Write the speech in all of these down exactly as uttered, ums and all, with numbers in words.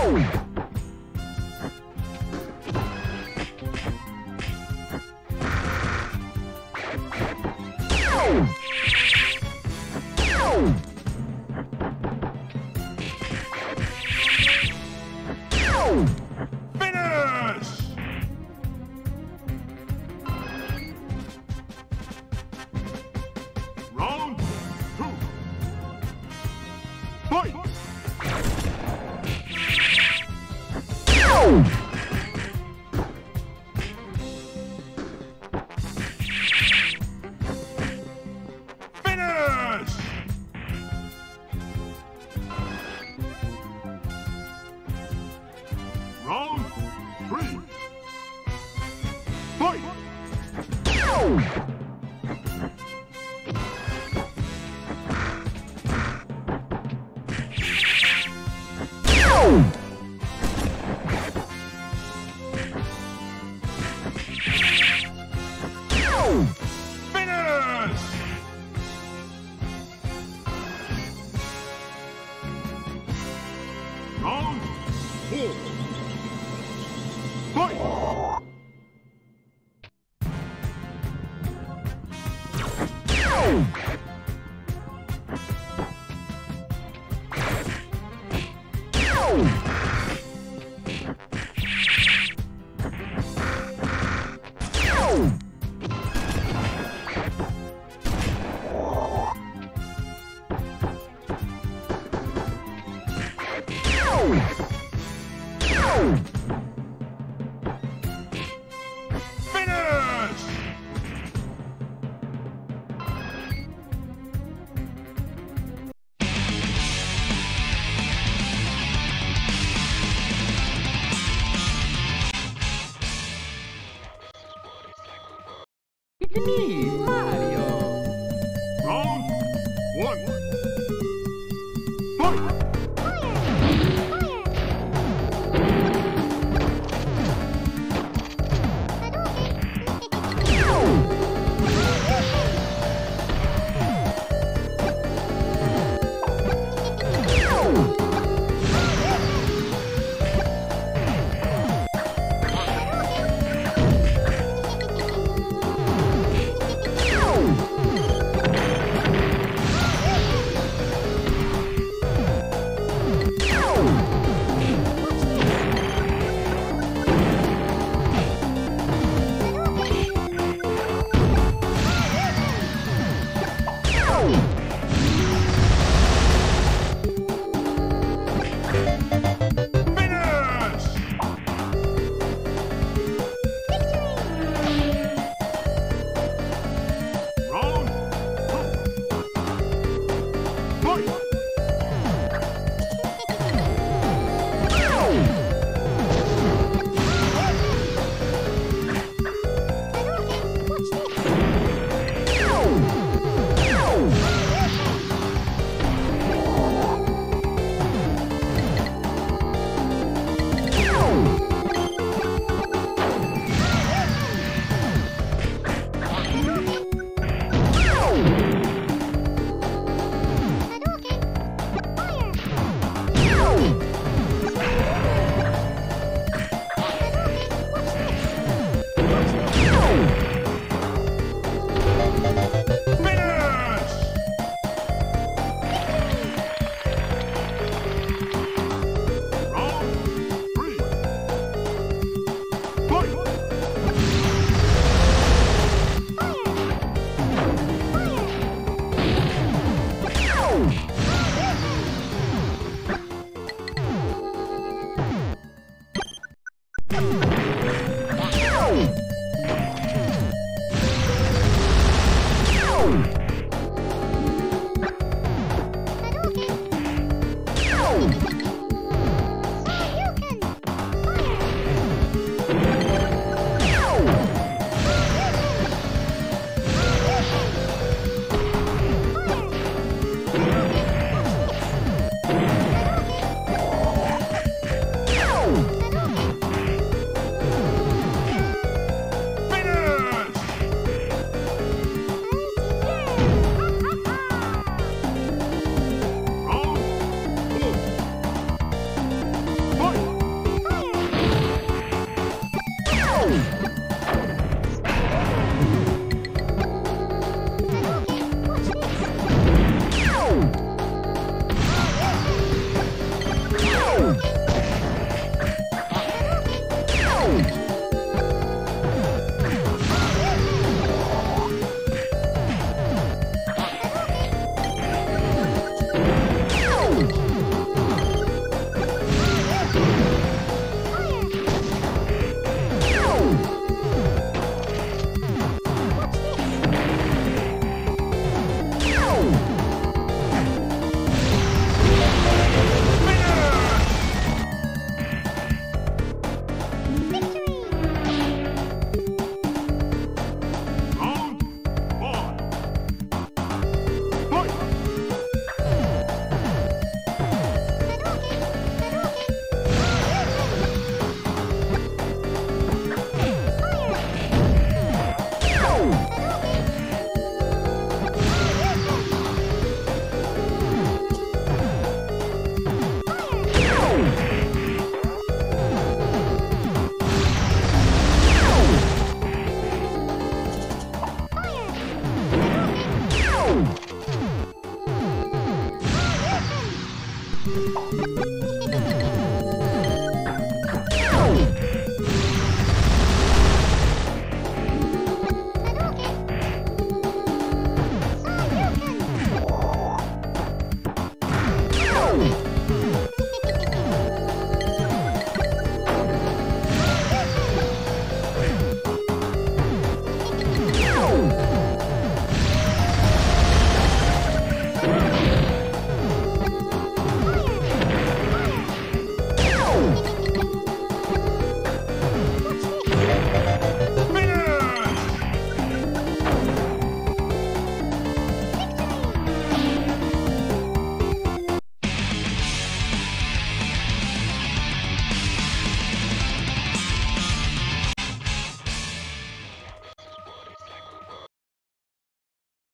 It's me, Mario! Round one. Fight! Fire!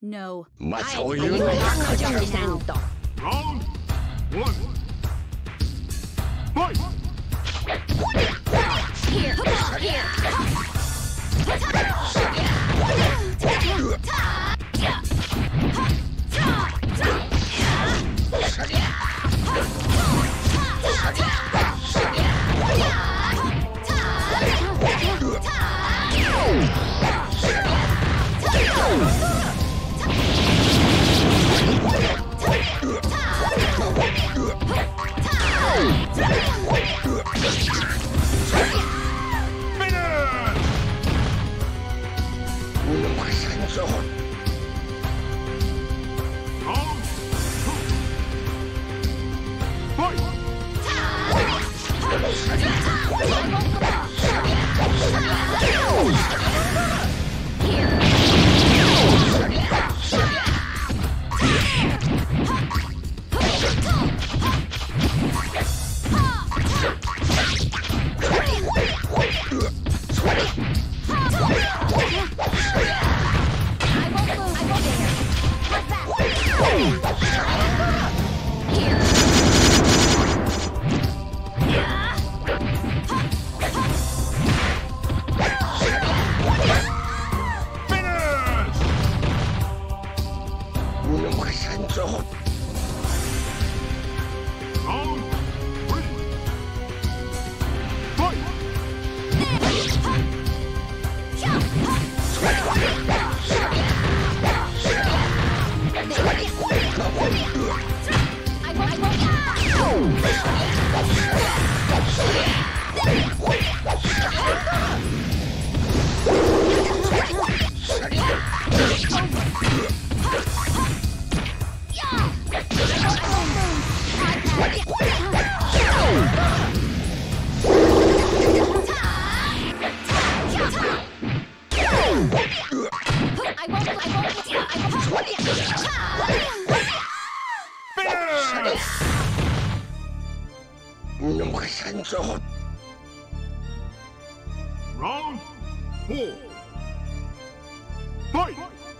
No. まあそういうのやっジョンジさんと Round one. Fight! Here, Round two. Fight! Round three. Fight! Round four. Fight!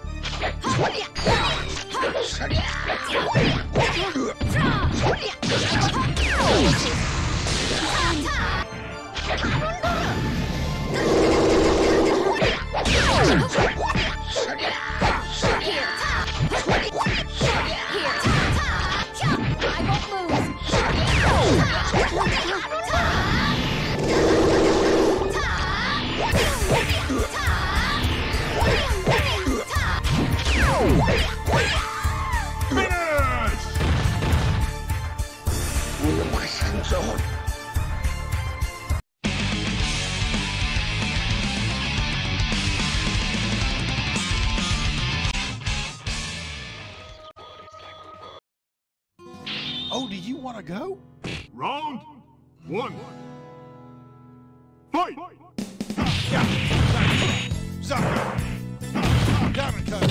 Oh, do you want to go? Round one. Fight! Yeah. Zaka. Diamond cut.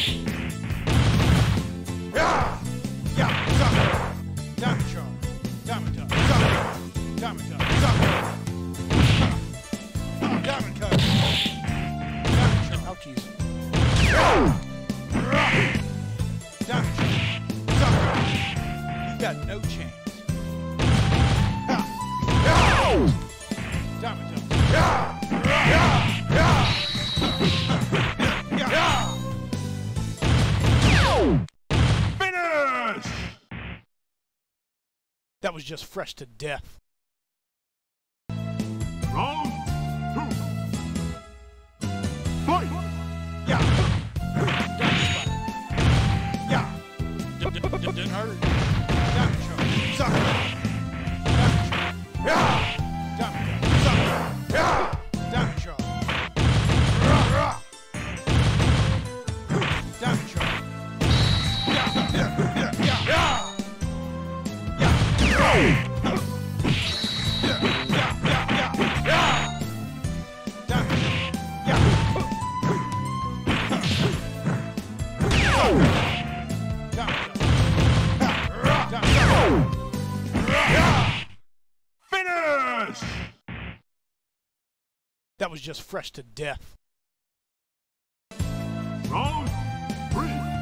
Yeah. Yeah. Zaka. Diamond shot. Diamond cut. Zaka. Diamond cut. Zaka. Diamond cut. Diamond shot. Oh, jeez. Diamond shot. Zaka. You got no chance. Diamond cut. Yeah. Yeah. Yeah. Finish! That was just fresh to death. Round two. Fight! Yeah. Yeah. Didn't hurt. Diamond shot. Sucker. Diamond shot. Yeah. Diamond shot. Sucker. Yeah. Diamond shot. Diamond shot. Yeah. Yeah. Yeah. Yeah. Yeah. Yeah. Yeah. Yeah. Yeah. Yeah. Yeah. Diamond shot. Yeah. Finish! That was just fresh to death. Round three.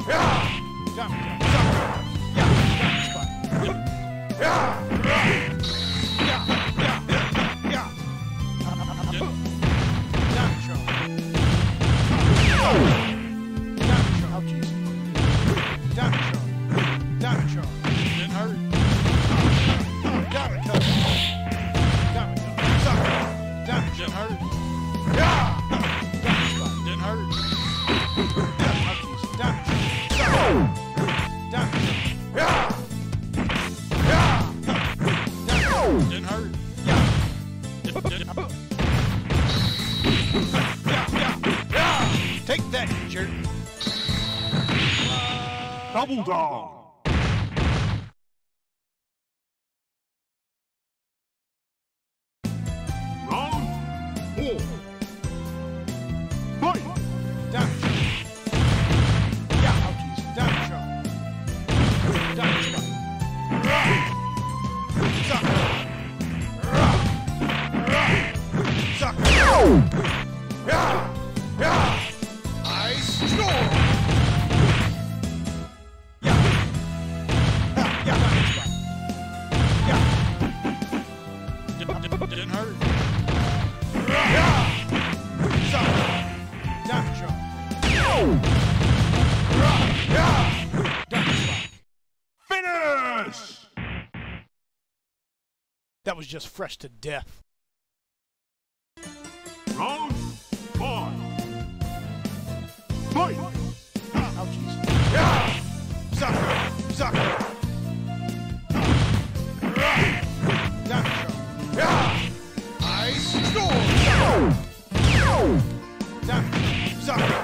Take that, you jerk. Double down. Round four. Fight. Down the shot. Yeah, ouchies. Down the shot. Down the shot. Suck. Suck. Yeah. Yeah. Nice score. Yeah. Yeah. Yeah. Down the shot. Yeah. Didn't, didn't, didn't hurt. Yeah. Suck. Down the shot. Yeah. Down the shot. Finish. That was just fresh to death. Round five. Fight. Ouchies. Yeah. Sucker. Sucker. Down the shot. Yeah. Nice score. Down the shot. Sucker.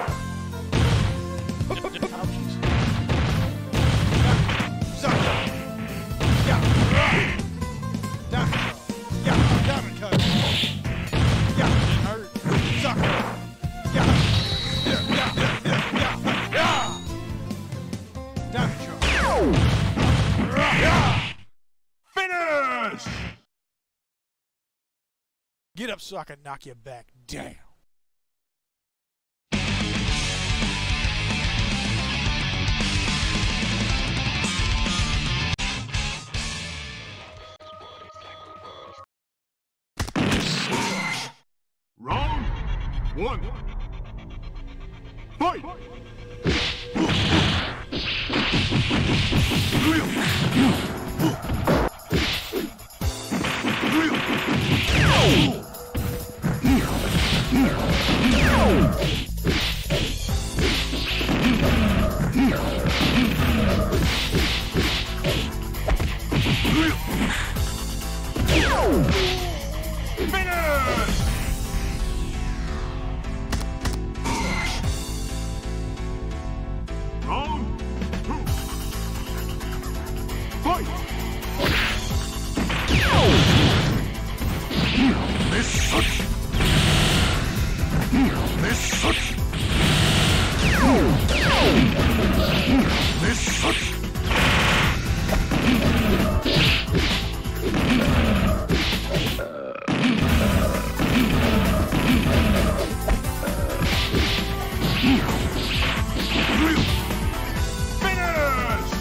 Ouchies. Down the shot. Sucker. Yeah. Down the shot. Yeah. Down the cut. Yeah. Didn't hurt. Sucker. Yeah. Yeah. Yeah. Yeah. Yeah. Yeah. Down the shot. Yeah. Finish. Get up so I can knock you back down. Round one. Fight. Finish. Round two. Fight. This sucks. This sucks. This sucks. Finish!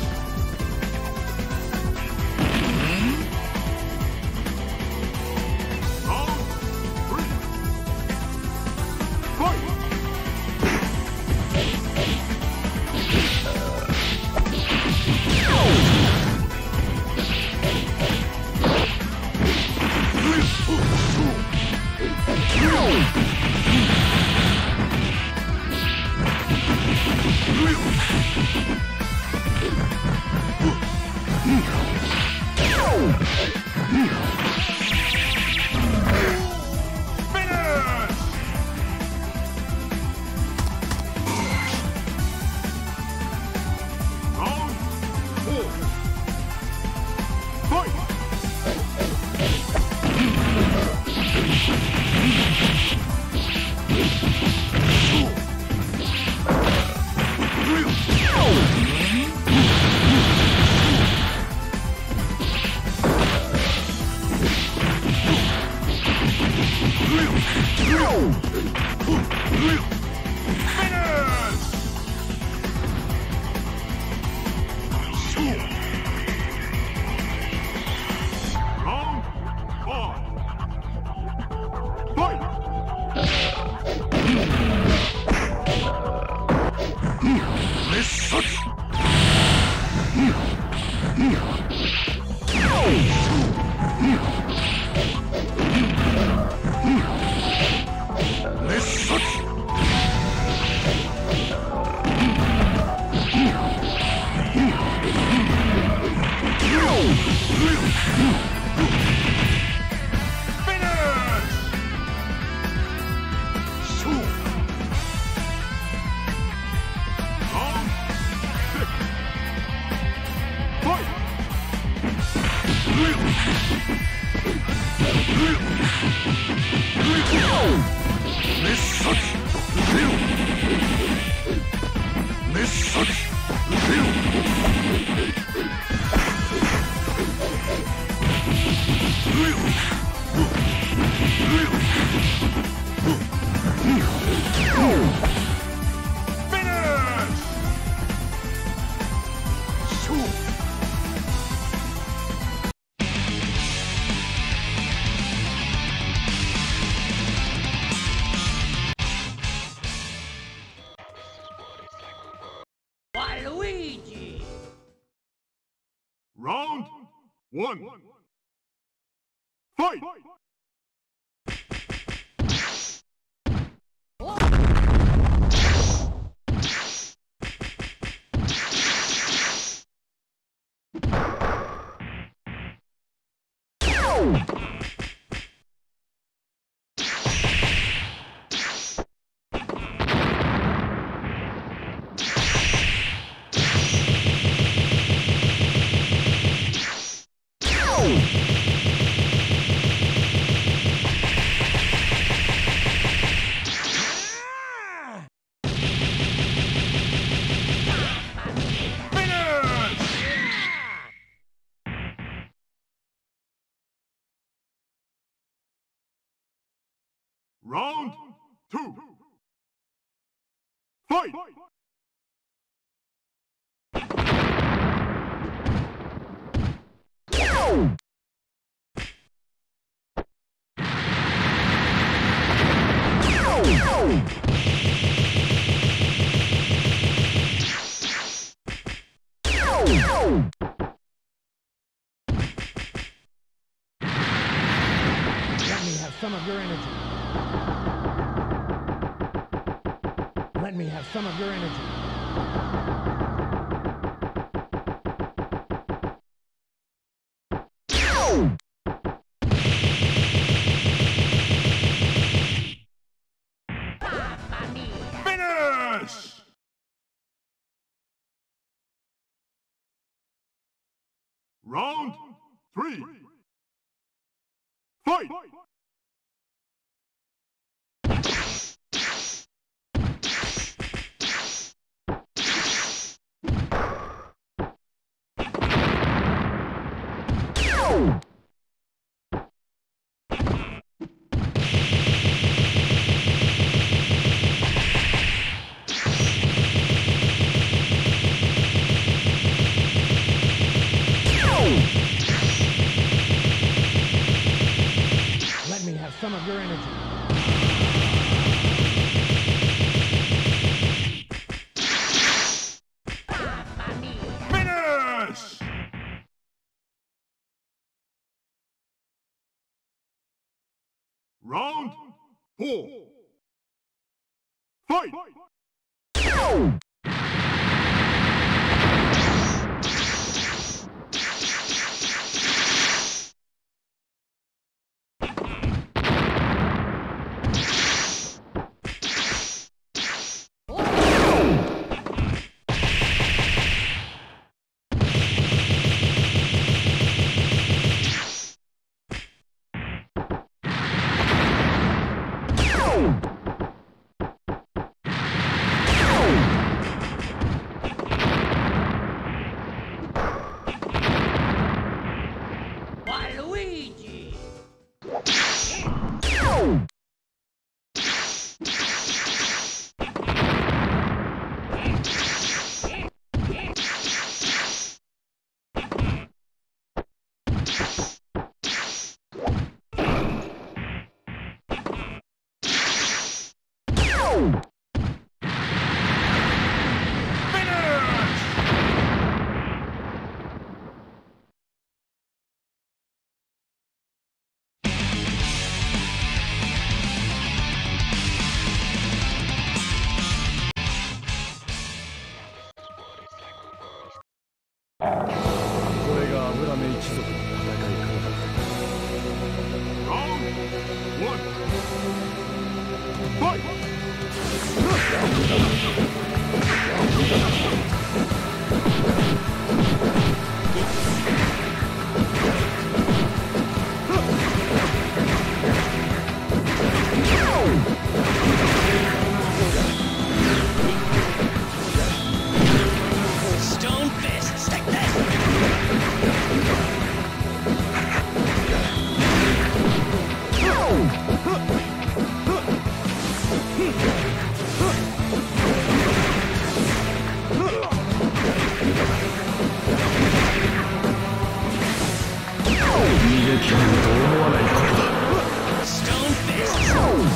Round three. Fight! Finish! Round four. Fight! Waluigi! Round one. Fight! Round two. Fight! Let me have some of your energy. Let me have some of your energy. Finish! Round three. Fight! Let me have some of your energy. Finish! Round four. Fight! One. Fight! Stone fists like that. Stone fists.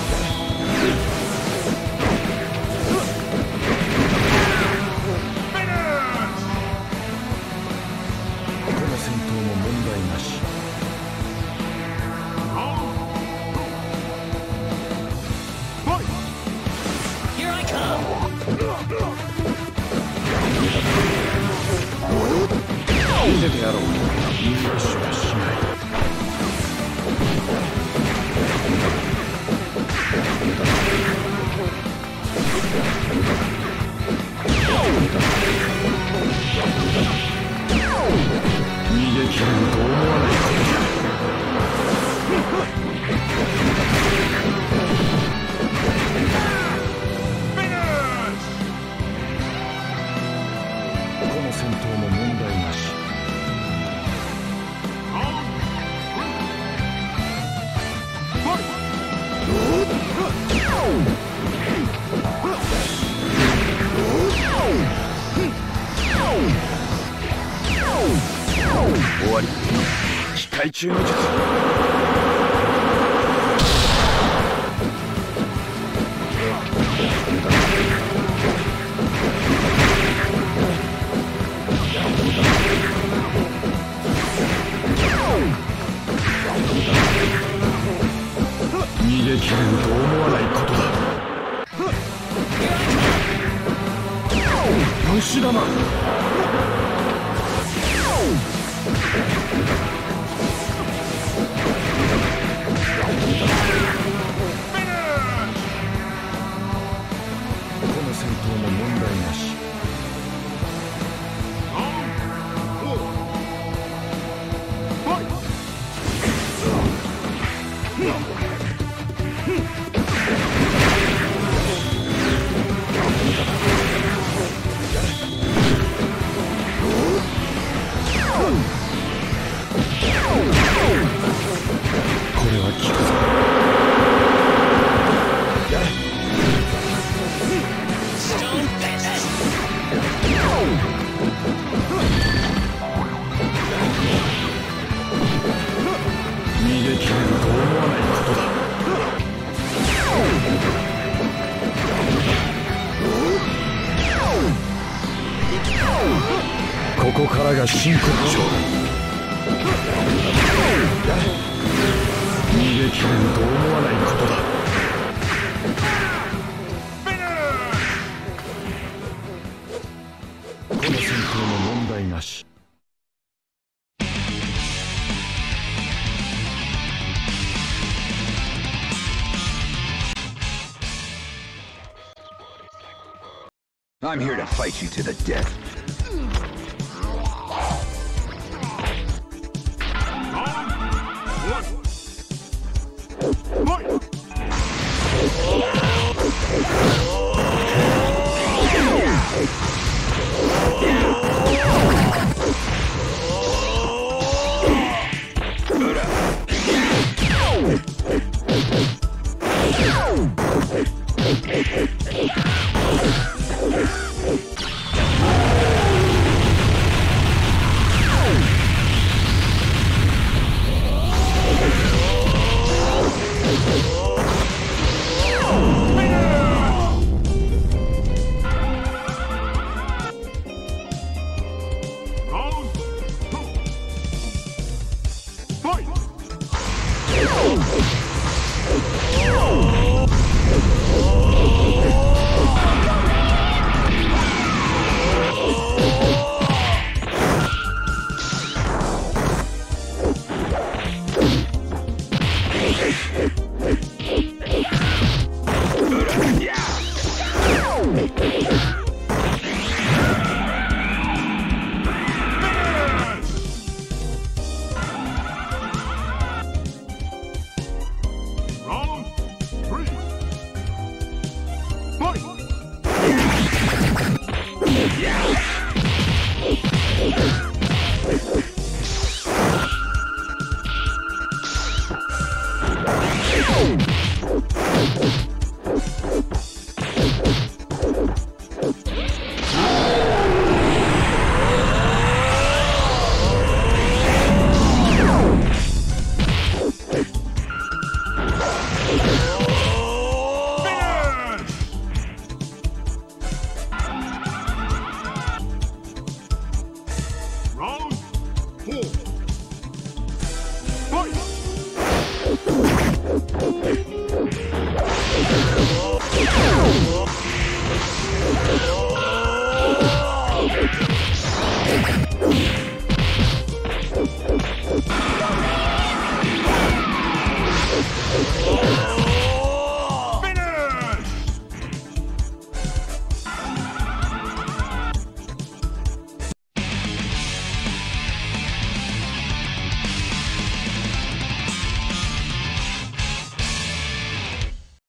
Here I come. Stone fists. ここからが真骨頂。逃げ切れると思わないことだ。この戦闘も問題なし。 I'm here to fight you to the death. Fight! Fists!